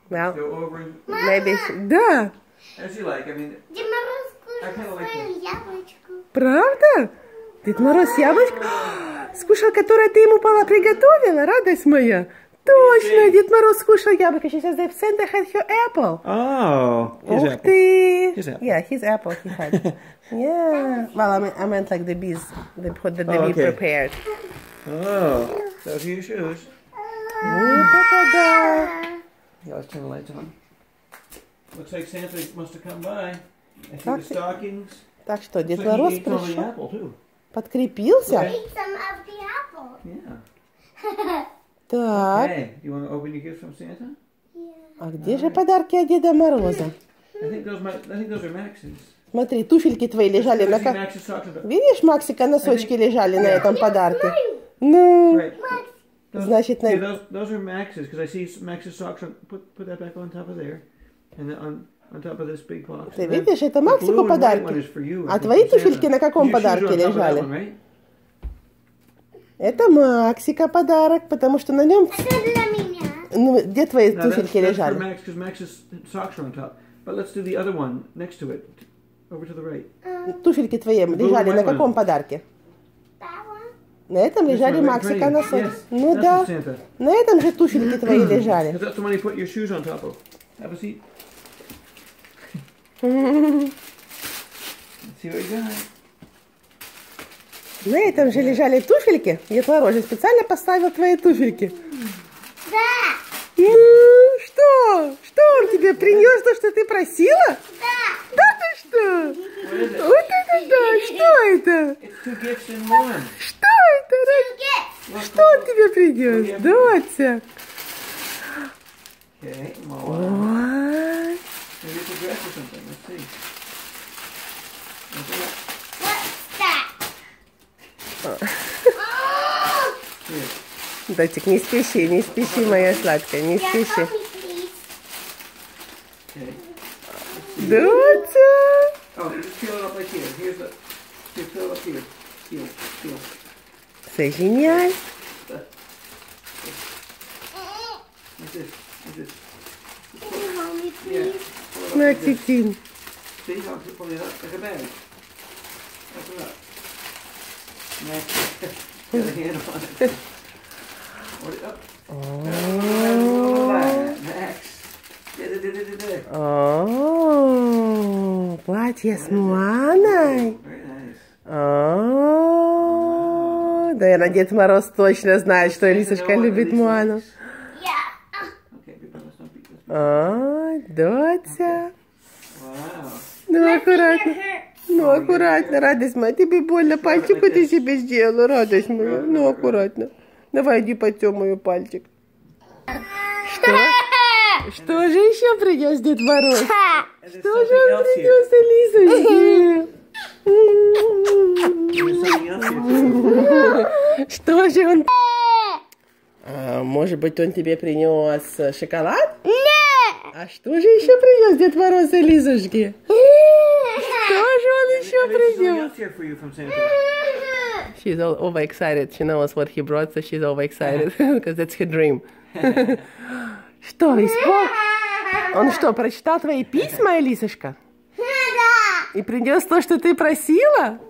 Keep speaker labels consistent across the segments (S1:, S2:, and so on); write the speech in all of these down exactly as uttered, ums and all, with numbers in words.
S1: Well,
S2: go over and
S1: maybe... Да.
S2: as you like. I mean,
S3: Дед Мороз
S2: I kind
S3: кушал
S2: of like
S3: свою
S2: this.
S3: яблочко.
S1: Правда? Дед Мороз яблочко скушал, которое ты ему пола приготовила, радость моя. Точно, Дед Мороз скушал яблоко. She says that Santa had her apple.
S2: Oh, his
S1: Ух
S2: apple.
S1: ты!
S2: His apple.
S1: Yeah, his apple he had. Yeah. Well, I mean, I meant like the bees, the, what the, the
S2: Oh,
S1: bee
S2: okay.
S1: prepared.
S2: Oh, those are your shoes.
S1: Вот это да!
S2: Yeah, let's turn the lights on. Looks like Santa must have come by. I see the
S1: Так,
S2: stockings.
S1: так что, Дед
S2: Looks like
S1: Мороз
S2: he ate some of the
S1: пришел,
S2: apple too.
S1: подкрепился.
S2: Okay.
S3: Eat some of the apple.
S2: Yeah.
S1: Так,
S2: Hey, you want to open your gift from Santa?
S1: а где же подарки от Деда Мороза?
S2: I think those might, I think those are Max's.
S1: Смотри, туфельки твои лежали
S2: I
S1: на...
S2: see
S1: ко-
S2: Max's socks on the-
S1: Видишь, Максика, носочки лежали на этом подарке? Ну,
S2: Right. Those,
S1: значит,
S2: yeah,
S1: на...
S2: those, those are Max's because I see Max's socks on. Put put that back on top of there, and then on on top of this big box.
S1: Ты
S2: And then
S1: видишь, это
S2: the
S1: Максику
S2: blue and white one
S1: подарки.
S2: is for you, I
S1: А
S2: think,
S1: твои
S2: from
S1: туфельки
S2: Santa.
S1: на каком
S2: Your shoes are
S1: подарке
S2: on top of that
S1: лежали?
S2: one, right?
S1: Это Максика подарок, потому что на нем...
S3: Это для меня.
S1: Ну, где твои
S2: Now that's,
S1: туфельки
S2: that's for
S1: лежали?
S2: Max because Max's socks are on top. But let's do the other one next to it, over to the right.
S1: Туфельки твои лежали на каком подарке?
S3: That one.
S1: На этом
S2: This
S1: лежали
S2: one, right in
S1: Максика
S2: front of you.
S1: носочки.
S2: Yes,
S1: Ну
S2: that's
S1: да,
S2: for Santa.
S1: на этом же туфельки твои лежали.
S2: 'Cause that's the one you put your shoes on top of. Have a seat. Let's see what you got.
S1: На этом же лежали туфельки. Дед Мороз же специально поставил твои туфельки.
S3: Да.
S1: Ну, что? Что он тебе принес, то, что ты просила?
S3: Да.
S1: Да ты что?
S2: What is it?
S1: Вот это да! Что это?
S2: It's two gifts in one.
S1: Что это?
S3: Get.
S2: Look,
S1: Что он
S2: look,
S1: тебе принес, Дотя?
S2: look. Okay, well, uh,
S1: Ой.
S2: maybe it's a dress or something. Let's see. Open it.
S3: What's that? Oh.
S2: Here.
S1: Дотик, не спеши, не спеши, моя сладкая, не
S3: Yeah,
S1: спеши.
S3: help me, please.
S2: Okay.
S1: Дотя!
S2: Oh, you just peel it up like here. Here's the. Here, peel it up here. Peel, peel.
S1: Соединяй.
S2: Like this. Like this.
S3: Can you help me,
S2: Yeah.
S3: please?
S2: Pull it up
S1: На,
S2: like this.
S1: Титин.
S2: See how I'm pulling it up like a bag. Open it up. Max, got a hand on it. Hold it up. Oh. Max. Da-da-da-da-da-da.
S1: О, платье с Муаной.
S2: Very nice.
S1: О, наверное, Дед Мороз точно знает, что Элисочка любит Муану.
S3: Yeah.
S2: Okay, good, but let's not beat this.
S1: О, Дотя.
S2: Wow.
S1: Ну, аккуратно. Ну, аккуратно, радость моя. Тебе больно, пальчику ты себе сделала, радость моя. Ну, аккуратно. Давай, иди потем мой пальчик. Что? Что же еще принес Дед Мороз?
S2: And there's
S1: Что же
S2: something
S1: он
S2: else here.
S1: принес, Элисочке?
S2: There's something else here.
S1: Что же он... А, может быть, он тебе принес шоколад?
S3: Нет.
S1: А что же еще принес Дед Мороз Элисочке? Что же он еще
S2: There's something
S1: принес?
S2: else here for you from Santa.
S1: She's all overexcited. She knows what he brought, so she's overexcited because that's her dream. Что, испол... Он что, прочитал твои письма, Элисочка?
S3: Да.
S1: И принес то, что ты просила?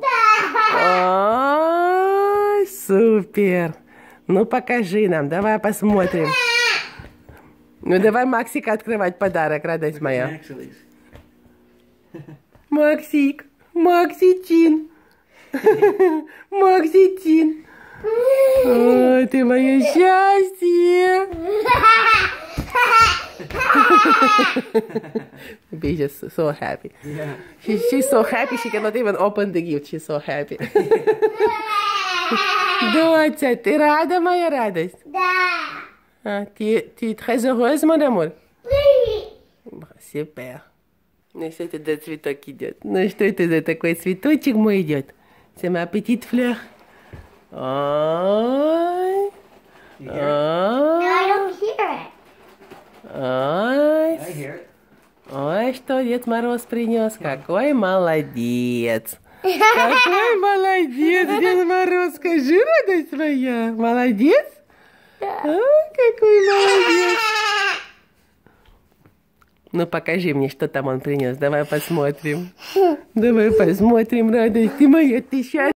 S3: Да.
S1: Ой, супер. Ну, покажи нам, давай посмотрим. Ну, давай Максика открывать подарок, радость моя.
S2: Max, at least.
S1: Максик, Максичин. Максичин. Ой, ты мое счастье. Be just so happy.
S2: Yeah.
S1: She, she's so happy she cannot even open the gift. She's so happy. Дотя, ты рада, моя радость?
S3: Да.
S1: А, ты, ты très heureuse, mon amour?
S3: Oui.
S1: Супер. Ну, что это за цветок идет? Ну, что это за такой цветочек мой идет? C'est ma petite fleur. Ой.
S2: You hear it?
S3: I
S1: Ой.
S3: don't hear it.
S1: Ой.
S2: I hear it.
S1: Ой, что Дед Мороз принес. Какой молодец. Какой молодец, Дед Мороз. Скажи, радость моя. Молодец?
S3: Да.
S1: Ой, какой молодец. Ну, покажи мне, что там он принес. Давай посмотрим. Давай посмотрим, радость ты моя, ты счастлива.